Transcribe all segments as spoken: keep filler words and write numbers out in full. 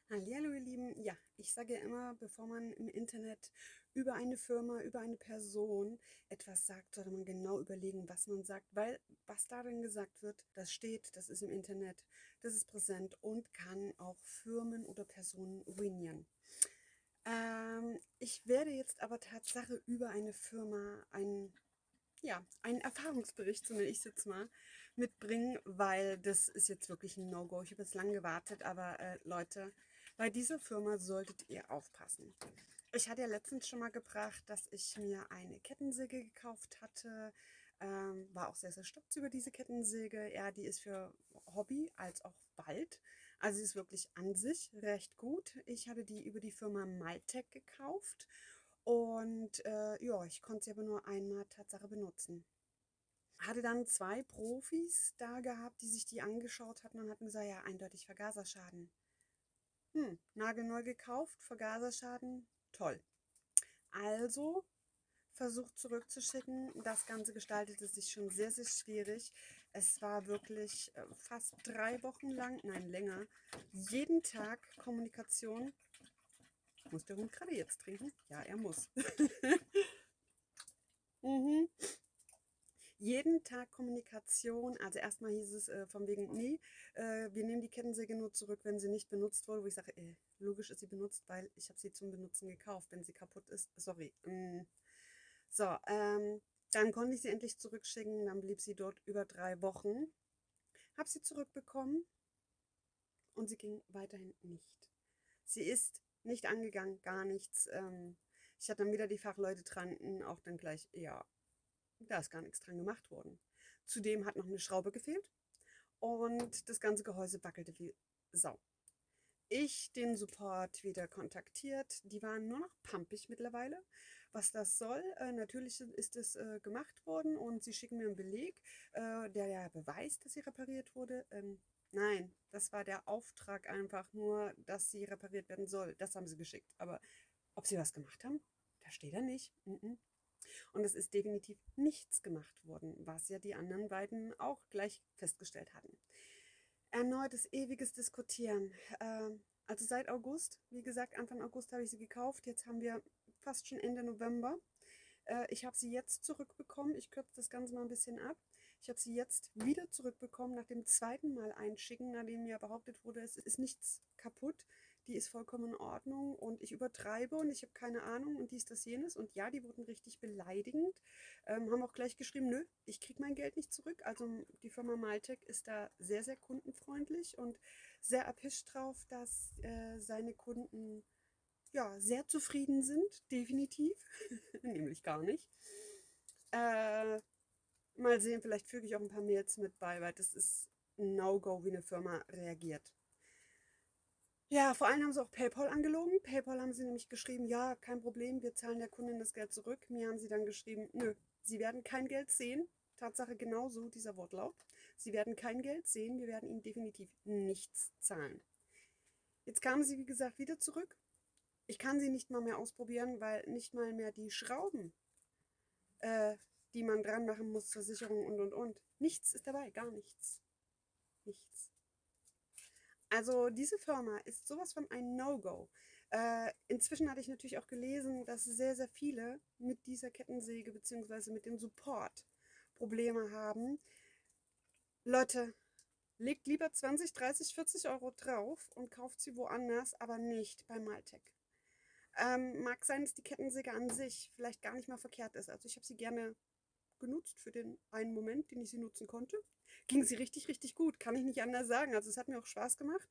Hallihallo, ihr Lieben. Ja, ich sage ja immer, bevor man im Internet über eine Firma, über eine Person etwas sagt, sollte man genau überlegen, was man sagt, weil was darin gesagt wird, das steht, das ist im Internet, das ist präsent und kann auch Firmen oder Personen ruinieren. Ähm, ich werde jetzt aber Tatsache über eine Firma ein ja, einen Erfahrungsbericht, so nenne ich es jetzt mal, mitbringen, weil das ist jetzt wirklich ein No-Go. Ich habe jetzt lange gewartet, aber äh, Leute, bei dieser Firma solltet ihr aufpassen. Ich hatte ja letztens schon mal gebracht, dass ich mir eine Kettensäge gekauft hatte. Ähm, war auch sehr, sehr stolz über diese Kettensäge. Ja, die ist für Hobby als auch Wald. Also sie ist wirklich an sich recht gut. Ich hatte die über die Firma Maltec gekauft und äh, ja, ich konnte sie aber nur einmal Tatsache benutzen. Hatte dann zwei Profis da gehabt, die sich die angeschaut hatten und hatten gesagt, ja, eindeutig Vergaserschaden. Hm, nagelneu gekauft, Vergaserschaden, toll. Also versucht zurückzuschicken. Das Ganze gestaltete sich schon sehr, sehr schwierig. Es war wirklich äh, fast drei Wochen lang, nein, länger, jeden Tag Kommunikation. Muss der Hund gerade jetzt trinken? Ja, er muss. mhm. Jeden Tag Kommunikation. Also erstmal hieß es äh, von wegen, nee, äh, wir nehmen die Kettensäge nur zurück, wenn sie nicht benutzt wurde. Wo ich sage, äh, logisch ist sie benutzt, weil ich habe sie zum Benutzen gekauft. Wenn sie kaputt ist, sorry. Mm. So, ähm, dann konnte ich sie endlich zurückschicken. Dann blieb sie dort über drei Wochen. Habe sie zurückbekommen und sie ging weiterhin nicht. Sie ist nicht angegangen, gar nichts. Ähm, ich hatte dann wieder die Fachleute dran, auch dann gleich, ja, da ist gar nichts dran gemacht worden. Zudem hat noch eine Schraube gefehlt und das ganze Gehäuse wackelte wie Sau. Ich den Support wieder kontaktiert. Die waren nur noch pampig mittlerweile. Was das soll, äh, natürlich ist es äh, gemacht worden und sie schicken mir einen Beleg, äh, der ja beweist, dass sie repariert wurde. Ähm, nein, das war der Auftrag einfach nur, dass sie repariert werden soll. Das haben sie geschickt. Aber ob sie was gemacht haben, da steht er nicht. Mm -mm. Und es ist definitiv nichts gemacht worden, was ja die anderen beiden auch gleich festgestellt hatten. Erneutes ewiges Diskutieren. Ähm, also seit August, wie gesagt, Anfang August habe ich sie gekauft. Jetzt haben wir fast schon Ende November. Äh, ich habe sie jetzt zurückbekommen. Ich kürze das Ganze mal ein bisschen ab. Ich habe sie jetzt wieder zurückbekommen nach dem zweiten Mal einschicken, nachdem mir behauptet wurde, es ist nichts kaputt. Die ist vollkommen in Ordnung und ich übertreibe und ich habe keine Ahnung und dies, das, jenes. Und ja, die wurden richtig beleidigend. Ähm, haben auch gleich geschrieben, nö, ich kriege mein Geld nicht zurück. Also die Firma Maltec ist da sehr, sehr kundenfreundlich und sehr erpicht drauf, dass äh, seine Kunden ja, sehr zufrieden sind, definitiv. Nämlich gar nicht. Äh, mal sehen, vielleicht füge ich auch ein paar Mails mit bei, weil das ist ein No-Go, wie eine Firma reagiert. Ja, vor allem haben sie auch PayPal angelogen. PayPal haben sie nämlich geschrieben, ja, kein Problem, wir zahlen der Kundin das Geld zurück. Mir haben sie dann geschrieben, nö, sie werden kein Geld sehen. Tatsache genauso dieser Wortlaut. Sie werden kein Geld sehen, wir werden ihnen definitiv nichts zahlen. Jetzt kamen sie, wie gesagt, wieder zurück. Ich kann sie nicht mal mehr ausprobieren, weil nicht mal mehr die Schrauben, äh, die man dran machen muss zur Sicherung und und und. Nichts ist dabei, gar nichts. Nichts. Also diese Firma ist sowas von ein No-Go. Äh, inzwischen hatte ich natürlich auch gelesen, dass sehr, sehr viele mit dieser Kettensäge bzw. mit dem Support Probleme haben. Leute, legt lieber zwanzig, dreißig, vierzig Euro drauf und kauft sie woanders, aber nicht bei Maltec. Ähm, mag sein, dass die Kettensäge an sich vielleicht gar nicht mal verkehrt ist. Also ich habe sie gerne genutzt für den einen Moment, den ich sie nutzen konnte. Ging sie richtig, richtig gut, kann ich nicht anders sagen. Also es hat mir auch Spaß gemacht.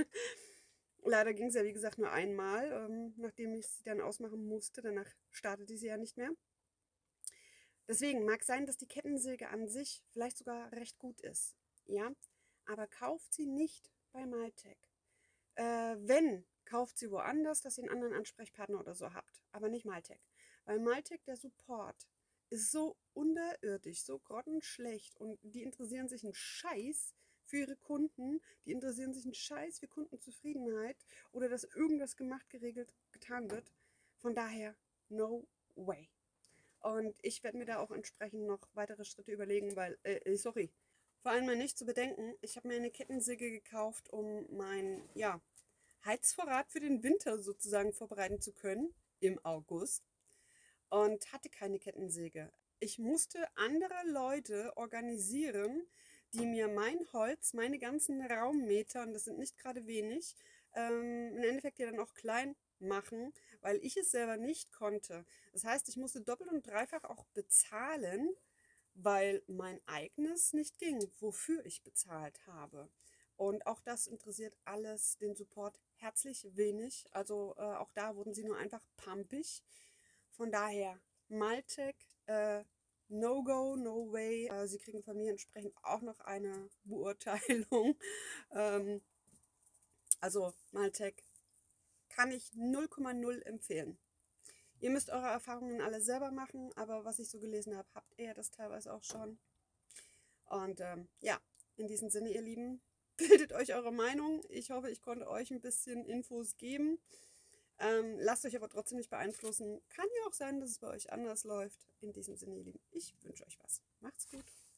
Leider ging es ja, wie gesagt, nur einmal, ähm, nachdem ich sie dann ausmachen musste. Danach startete sie ja nicht mehr. Deswegen mag sein, dass die Kettensäge an sich vielleicht sogar recht gut ist. Ja, aber kauft sie nicht bei Maltec. Äh, wenn, kauft sie woanders, dass ihr einen anderen Ansprechpartner oder so habt. Aber nicht Maltec. Weil Maltec, der Support, ist so unterirdisch, so grottenschlecht und die interessieren sich einen Scheiß für ihre Kunden, die interessieren sich einen Scheiß für Kundenzufriedenheit oder dass irgendwas gemacht, geregelt, getan wird. Von daher, no way. Und ich werde mir da auch entsprechend noch weitere Schritte überlegen, weil, äh, äh, sorry, vor allem mal nicht zu bedenken, ich habe mir eine Kettensäge gekauft, um mein, ja, Heizvorrat für den Winter sozusagen vorbereiten zu können im August und hatte keine Kettensäge. Ich musste andere Leute organisieren, die mir mein Holz, meine ganzen Raummeter, und das sind nicht gerade wenig, ähm, im Endeffekt ja dann auch klein machen, weil ich es selber nicht konnte. Das heißt, ich musste doppelt und dreifach auch bezahlen, weil mein eigenes nicht ging, wofür ich bezahlt habe. Und auch das interessiert alles den Support herzlich wenig. Also äh, auch da wurden sie nur einfach pampig. Von daher, Maltec, äh, no go, no way. Äh, sie kriegen von mir entsprechend auch noch eine Beurteilung. ähm, also Maltec kann ich null Komma null empfehlen. Ihr müsst eure Erfahrungen alle selber machen, aber was ich so gelesen habe, habt ihr das teilweise auch schon. Und ähm, ja, in diesem Sinne, ihr Lieben, bildet euch eure Meinung. Ich hoffe, ich konnte euch ein bisschen Infos geben. Ähm, lasst euch aber trotzdem nicht beeinflussen. Kann ja auch sein, dass es bei euch anders läuft. In diesem Sinne, ihr Lieben, ich wünsche euch was. Macht's gut.